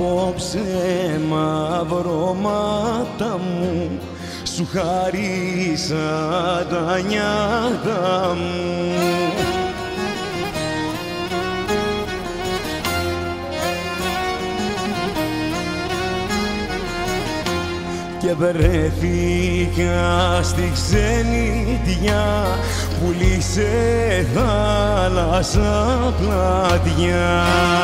Απόψε μαυρώματα μου σου χαρίσα τα νιάτα μου. Και βρέθηκα στη ξενιτιά που λύσε θάλασσα πλατιά.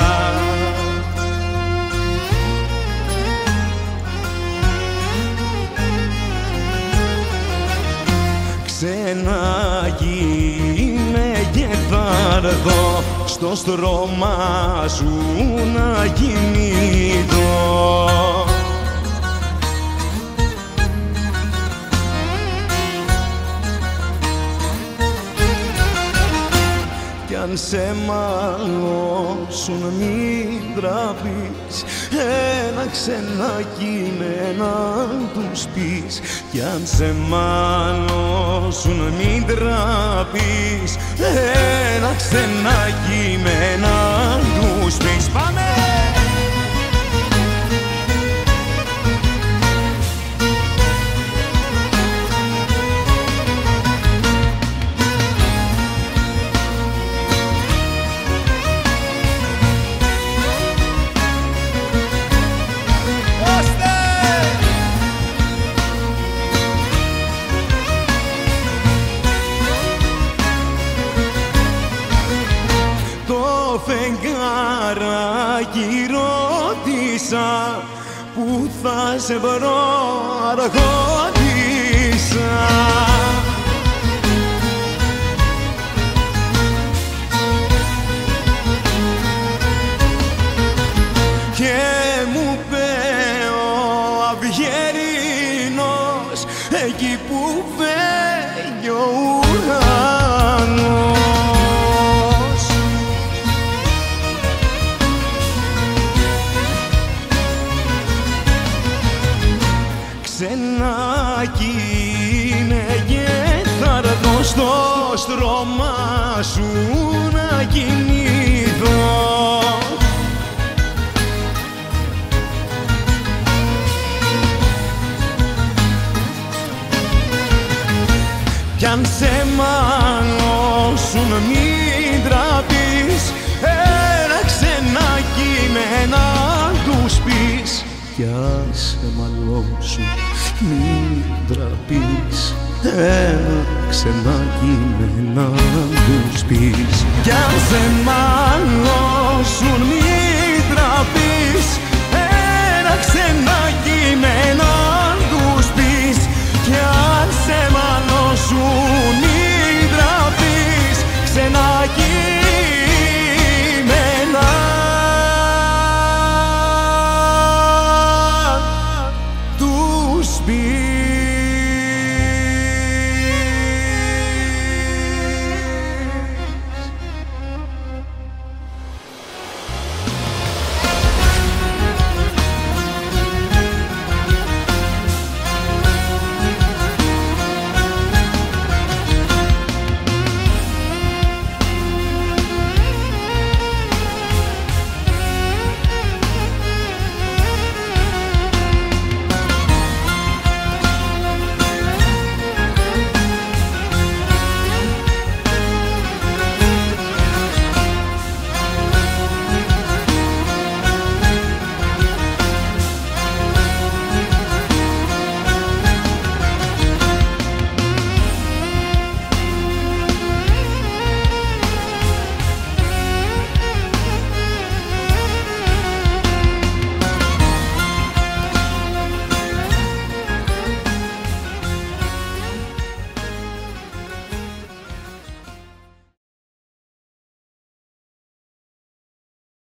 Ξενάκι με και θα έρθω στο στρώμα σου να κοιμηθώ. Κι αν σε μαλώσουν μην τραπείς, ένα ξενάκι με έναν τους πεις. Κι αν σε μαλώσουν μην τραπείς, ένα ξενάκι με έναν τους πεις. Πάμε! Το φεγγαράκι ρώτησα που θα σε βρω αργότησα. Και μου είπε ο αυγερινός εκεί που φεύγει ο ουρανός. Ξενάκι είναι και θα έρθω στο στρώμα σου να κοιμηθώ. Κι αν σε μαλώσουν μην τραπείς, ένα ξενάκι με έναν τους πεις. Κι αν σε μαλώσουν μην τραπείς, ένα ξενάκι με έναν τους πεις. Κι αν σε μαλώσουν μην τραπείς, ένα ξενάκι